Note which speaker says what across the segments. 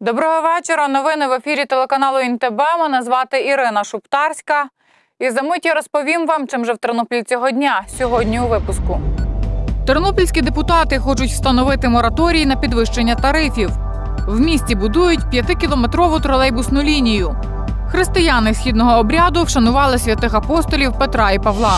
Speaker 1: Доброго вечора. Новини в ефірі телеканалу ІНТБ. Мене звати Ірина Шуптарська. І за мить я розповім вам, чим же в Тернополі цього дня. Сьогодні у випуску. Тернопільські депутати хочуть встановити мораторій на підвищення тарифів. В місті будують 5-кілометрову тролейбусну лінію. Християни східного обряду вшанували святих апостолів Петра і Павла.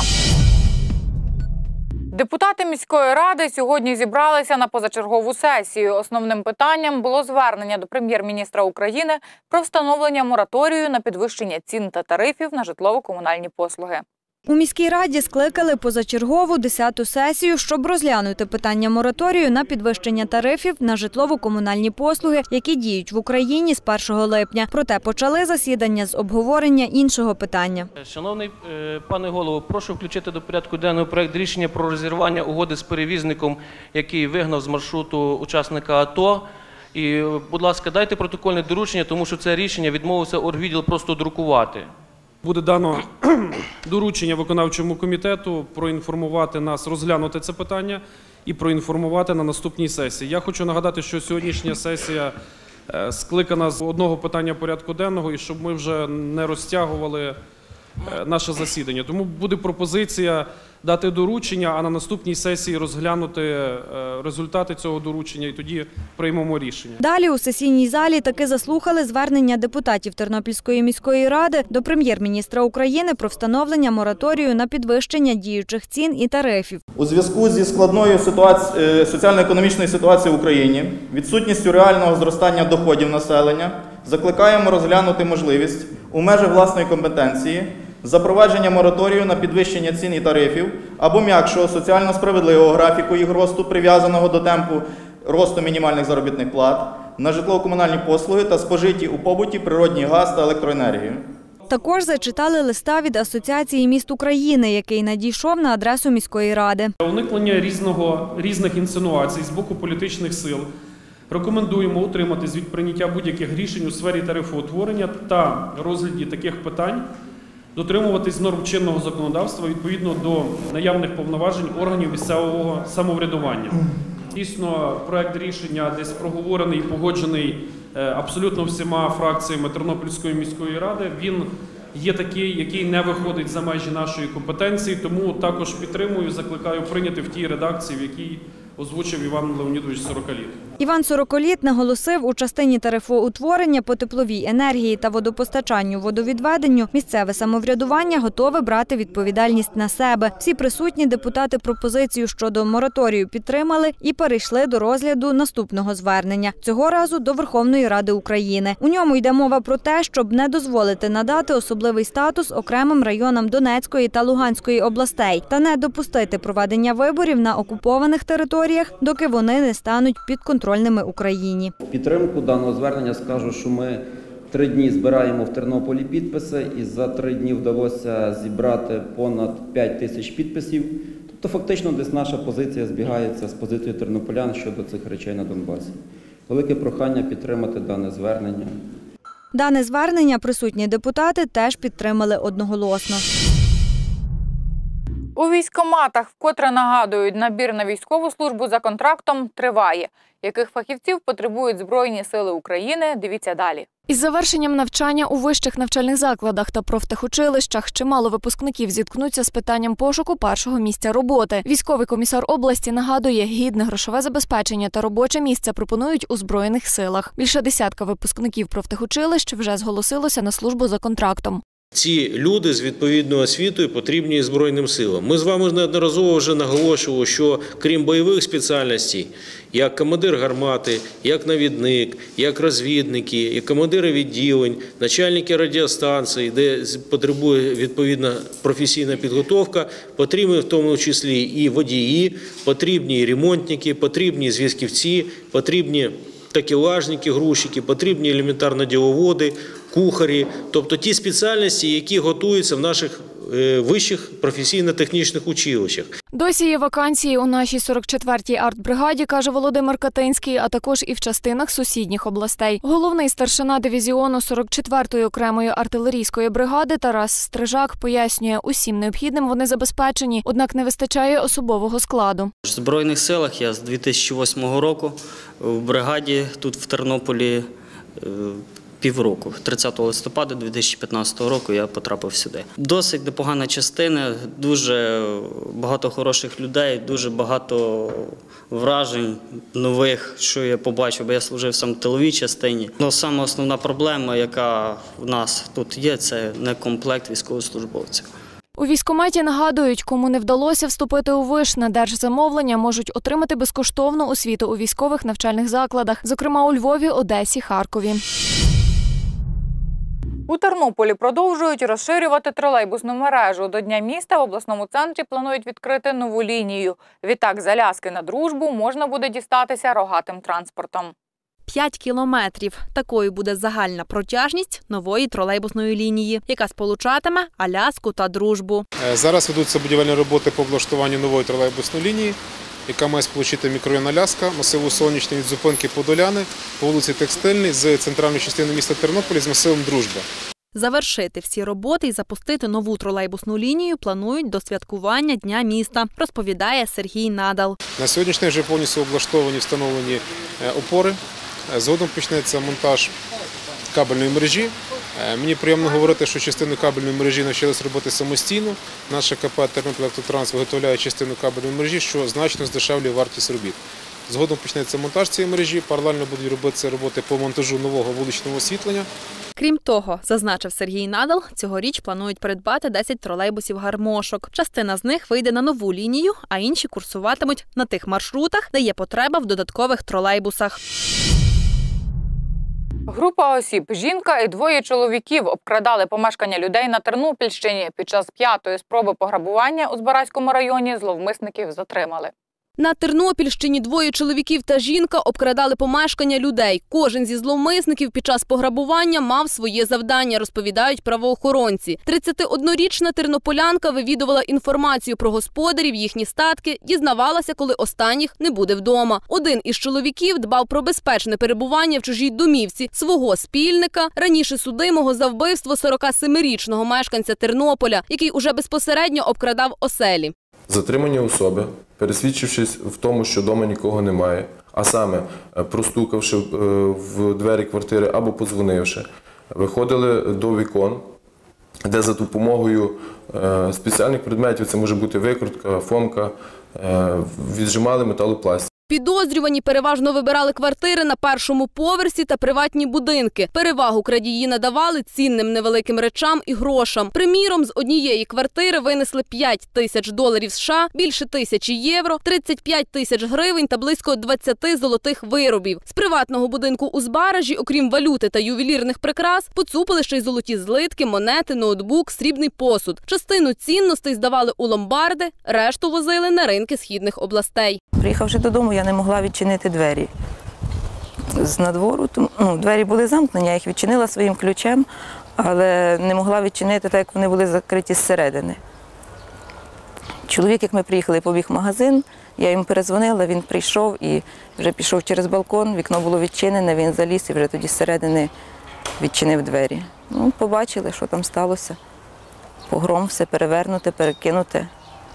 Speaker 1: Депутати міської ради сьогодні зібралися на позачергову сесію. Основним питанням було звернення до прем'єр-міністра України про встановлення мораторію на підвищення цін та тарифів на житлово-комунальні послуги.
Speaker 2: У міській раді скликали позачергову 10-ту сесію, щоб розглянути питання мораторію на підвищення тарифів на житлово-комунальні послуги, які діють в Україні з 1 липня. Проте почали засідання з обговорення іншого питання.
Speaker 3: Шановний пане голово, прошу включити до порядку денного проект рішення про розірвання угоди з перевізником, який вигнав з маршруту учасника АТО. І, будь ласка, дайте протокольне доручення, тому що це рішення відмовився оргвідділ просто друкувати.
Speaker 4: Буде дано доручення виконавчому комітету проінформувати нас, розглянути це питання і проінформувати на наступній сесії. Я хочу нагадати, що сьогоднішня сесія скликана з одного питання порядку денного, і щоб ми вже не розтягували наше засідання. Тому буде пропозиція дати доручення, а на наступній сесії розглянути результати цього доручення і тоді приймемо рішення.
Speaker 2: Далі у сесійній залі таки заслухали звернення депутатів Тернопільської міської ради до прем'єр-міністра України про встановлення мораторію на підвищення діючих цін і тарифів.
Speaker 5: У зв'язку зі складною соціально-економічною ситуацією в Україні, відсутністю реального зростання доходів населення, закликаємо розглянути можливість у межах власної компетенції запровадження мораторію на підвищення цін і тарифів або м'якшого соціально справедливого графіку їх росту, прив'язаного до темпу росту мінімальних заробітних плат, на житлово-комунальні послуги та спожиті у побуті природній газ та електроенергію.
Speaker 2: Також зачитали листа від Асоціації міст України, який надійшов на адресу міської ради.
Speaker 4: Уникнення різних інсинуацій з боку політичних сил рекомендуємо утриматись від прийняття будь-яких рішень у сфері тарифоутворення та розгляді таких питань, дотримуватись норм чинного законодавства відповідно до наявних повноважень органів місцевого самоврядування. Дійсно, проект рішення десь проговорений і погоджений абсолютно всіма фракціями Тернопільської міської ради. Він є такий, який не виходить за межі нашої компетенції, тому також підтримую, закликаю прийняти в тій редакції, в якій озвучив Іван Леонідович Сороколіт.
Speaker 2: Іван Сороколіт наголосив, у частині тарифоутворення по тепловій енергії та водопостачанню, водовідведенню місцеве самоврядування готове брати відповідальність на себе. Всі присутні депутати пропозицію щодо мораторію підтримали і перейшли до розгляду наступного звернення. Цього разу до Верховної Ради України. У ньому йде мова про те, щоб не дозволити надати особливий статус окремим районам Донецької та Луганської областей та не допустити проведення виборів на окупованих територіях, доки вони не стануть підконтрольними Україні.
Speaker 6: В підтримку даного звернення скажу, що ми 3 дні збираємо в Тернополі підписи, і за 3 дні вдалося зібрати понад 5 тисяч підписів. Тобто фактично десь наша позиція збігається з позицією тернополян щодо цих речей на Донбасі. Велике прохання підтримати дане звернення.
Speaker 2: Дане звернення присутні депутати теж підтримали одноголосно.
Speaker 1: У військкоматах вкотре нагадують, набір на військову службу за контрактом триває. Яких фахівців потребують Збройні сили України, дивіться далі.
Speaker 7: Із завершенням навчання у вищих навчальних закладах та профтехучилищах чимало випускників зіткнуться з питанням пошуку першого місця роботи. Військовий комісар області нагадує, гідне грошове забезпечення та робоче місце пропонують у Збройних силах. Більше десятка випускників профтехучилищ вже зголосилося на службу за контрактом.
Speaker 8: Ці люди з відповідною освітою потрібні Збройним силам. Ми з вами неодноразово вже наголошували, що крім бойових спеціальностей, як командир гармати, як навідник, як розвідники, як командири відділень, начальники радіостанцій, де потребує відповідна професійна підготовка, потрібні в тому числі і водії, потрібні і ремонтники, потрібні зв'язківці, потрібні такелажники, грузчики, потрібні елементарно діловоди, кухарі, тобто ті спеціальності, які готуються в наших вищих професійно-технічних училищах.
Speaker 7: Досі є вакансії у нашій 44-й артбригаді, каже Володимир Катинський, а також і в частинах сусідніх областей. Головний старшина дивізіону 44-ї окремої артилерійської бригади Тарас Стрижак пояснює, усім необхідним вони забезпечені, однак не вистачає особового складу.
Speaker 9: В Збройних силах я з 2008 року в бригаді тут в Тернополі півроку. 30 листопада 2015 року я потрапив сюди. Досить непогана частина, дуже багато хороших людей, дуже багато вражень нових, що я побачив, бо я служив сам в тиловій частині. Но саме основна проблема, яка в нас тут є, це некомплект військовослужбовців.
Speaker 7: У військкоматі нагадують, кому не вдалося вступити у виш на держзамовлення, можуть отримати безкоштовну освіту у військових навчальних закладах, зокрема у Львові, Одесі, Харкові.
Speaker 1: У Тернополі продовжують розширювати тролейбусну мережу. До Дня міста в обласному центрі планують відкрити нову лінію. Відтак з Аляски на Дружбу можна буде дістатися рогатим транспортом.
Speaker 10: 5 кілометрів. Такою буде загальна протяжність нової тролейбусної лінії, яка сполучатиме Аляску та Дружбу.
Speaker 11: Зараз ведуться будівельні роботи по облаштуванню нової тролейбусної лінії, яка має сполучити мікрорайон Аляска, масиву Сонячний від зупинки Подоляни по вулиці Текстильній з центральної частини міста Тернополя з масивом Дружба.
Speaker 10: Завершити всі роботи і запустити нову тролейбусну лінію планують до святкування Дня міста, розповідає Сергій Надал.
Speaker 11: На сьогоднішній день вже повністю облаштовані, встановлені опори. Згодом почнеться монтаж кабельної мережі. Мені приємно говорити, що частину кабельної мережі навчилися робити самостійно. Наша КП «Тернопільелектротранс» виготовляє частину кабельної мережі, що значно здешевлює вартість робіт. Згодом почнеться монтаж цієї мережі, паралельно будуть робитися роботи по монтажу нового вуличного освітлення.
Speaker 10: Крім того, зазначив Сергій Надал, цьогоріч планують придбати 10 тролейбусів-гармошок. Частина з них вийде на нову лінію, а інші курсуватимуть на тих маршрутах, де є потреба в додаткових тролейбусах.
Speaker 1: Група осіб, жінка і двоє чоловіків обкрадали помешкання людей на Тернопільщині. Під час 5-ї спроби пограбування у Збаразькому районі зловмисників затримали.
Speaker 10: На Тернопільщині двоє чоловіків та жінка обкрадали помешкання людей. Кожен зі зловмисників під час пограбування мав своє завдання, розповідають правоохоронці. 31-річна тернополянка вивідувала інформацію про господарів, їхні статки, дізнавалася, коли останніх не буде вдома. Один із чоловіків дбав про безпечне перебування в чужій домівці свого спільника, раніше судимого за вбивство 47-річного мешканця Тернополя, який уже безпосередньо обкрадав оселі.
Speaker 12: Затримані особи, пересвідчившись в тому, що вдома нікого немає, а саме простукавши в двері квартири або подзвонивши, виходили до вікон, де за допомогою спеціальних предметів, це може бути викрутка, фомка, віджимали металопластик.
Speaker 10: Підозрювані переважно вибирали квартири на першому поверсі та приватні будинки. Перевагу крадії надавали цінним невеликим речам і грошам. Приміром, з однієї квартири винесли $5000 США, більше 1000 євро, 35 тисяч гривень та близько 20 золотих виробів. З приватного будинку у Збаражі, окрім валюти та ювелірних прикрас, поцупили ще й золоті злитки, монети, ноутбук, срібний посуд. Частину цінностей здавали у ломбарди, решту возили на ринки східних областей.
Speaker 13: Приїхавши додому, я не могла відчинити двері. З надвору, двері були замкнені, я їх відчинила своїм ключем, але не могла відчинити, так як вони були закриті зсередини. Чоловік, як ми приїхали, побіг в магазин, я йому передзвонила, він прийшов і вже пішов через балкон, вікно було відчинене, він заліз і вже тоді зсередини відчинив двері. Побачили, що там сталося. Погром, все перевернуте, перекинуте.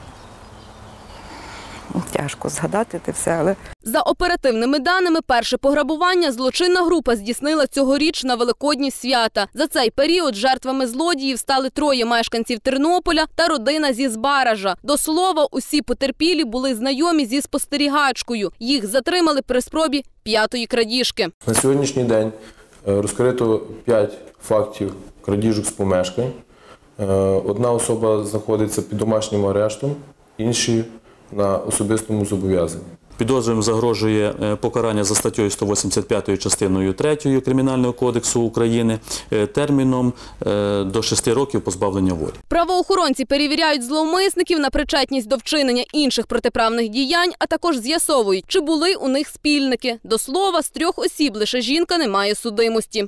Speaker 13: Тяжко згадати це все, але...
Speaker 10: За оперативними даними, перше пограбування злочинна група здійснила цьогоріч на Великодні свята. За цей період жертвами злодіїв стали 3 мешканців Тернополя та родина зі Збаража. До слова, усі потерпілі були знайомі зі спостерігачкою. Їх затримали при спробі 5-ї крадіжки.
Speaker 12: На сьогоднішній день розкрито 5 фактів крадіжок з помешкань. Одна особа знаходиться під домашнім арештом, інші на особистому зобов'язанні.
Speaker 14: Підозрюваним загрожує покарання за статтею 185 частиною 3 Кримінального кодексу України терміном до 6 років позбавлення волі.
Speaker 10: Правоохоронці перевіряють зловмисників на причетність до вчинення інших протиправних діянь, а також з'ясовують, чи були у них спільники. До слова, з 3 осіб лише жінка не має судимості.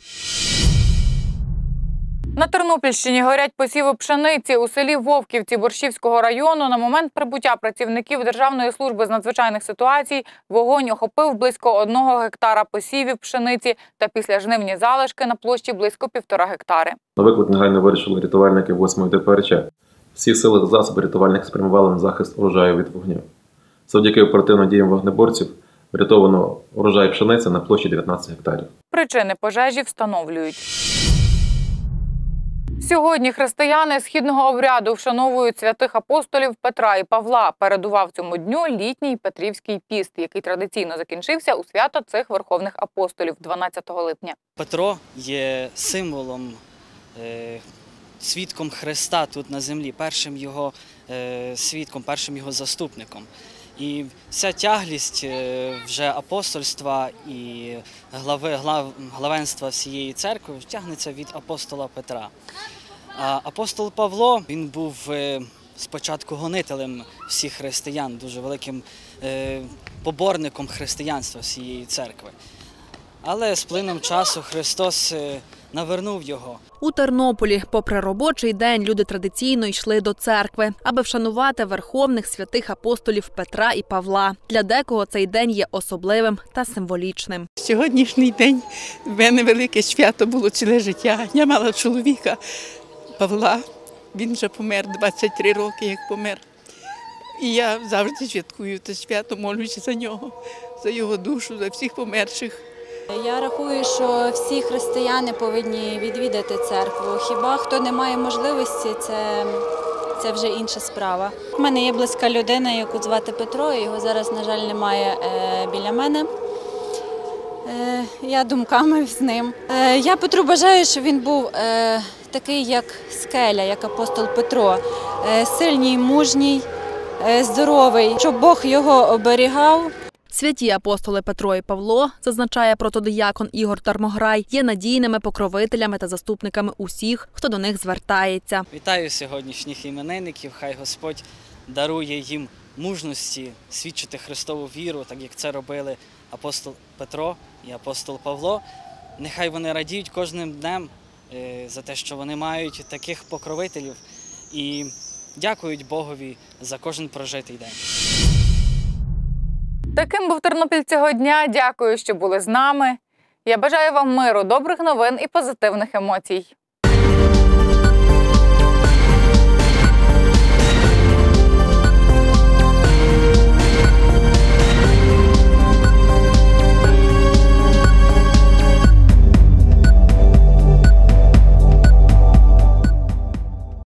Speaker 1: На Тернопільщині горять посіви пшениці. У селі Вовківці Борщівського району на момент прибуття працівників Державної служби з надзвичайних ситуацій вогонь охопив близько 1 гектара посівів пшениці та післяжнивні залишки на площі близько 1,5 гектари.
Speaker 15: На виклик негайно вирішили рятувальники 8-ї ДПРЧ. Всі сили та засоби рятувальники спрямували на захист урожаю від вогню. Завдяки оперативним діям вогнеборців Врятовано урожай пшениці на площі 19 гектарів.
Speaker 1: Причини пожежі встановлюють. Сьогодні християни східного обряду вшановують святих апостолів Петра і Павла. Передував цьому дню літній Петрівський піст, який традиційно закінчився у свято цих верховних апостолів 12 липня.
Speaker 16: Петро є символом, свідком Христа тут на землі, першим його свідком, першим його заступником. І вся тяглість вже апостольства і главенства всієї церкви тягнеться від апостола Петра. А апостол Павло, він був спочатку гонителем всіх християн, дуже великим поборником християнства всієї церкви. Але з плином часу Христос навернув його.
Speaker 10: У Тернополі, попри робочий день, люди традиційно йшли до церкви, аби вшанувати верховних святих апостолів Петра і Павла. Для декого цей день є особливим та символічним.
Speaker 17: Сьогоднішній день в мене велике свято було ціле життя. Я мала чоловіка Павла, він вже помер, 23 роки як помер. І я завжди святкую це свято, молюся за нього, за його душу, за всіх померших.
Speaker 18: Я рахую, що всі християни повинні відвідати церкву. Хіба хто не має можливості, це вже інша справа. У мене є близька людина, яку звати Петро, його зараз, на жаль, немає біля мене. Я думками з ним. Я Петру бажаю, щоб він був такий, як скеля, як апостол Петро. Сильний, мужній, здоровий, щоб Бог його оберігав.
Speaker 10: Святі апостоли Петро і Павло, зазначає протодиякон Ігор Тармограй, є надійними покровителями та заступниками усіх, хто до них звертається.
Speaker 16: Вітаю сьогоднішніх іменинників, хай Господь дарує їм мужності свідчити Христову віру, так як це робили апостол Петро і апостол Павло. Нехай вони радіють кожним днем за те, що вони мають таких покровителів, і дякують Богові за кожен прожитий день.
Speaker 1: Таким був Тернопіль цього дня. Дякую, що були з нами. Я бажаю вам миру, добрих новин і позитивних емоцій.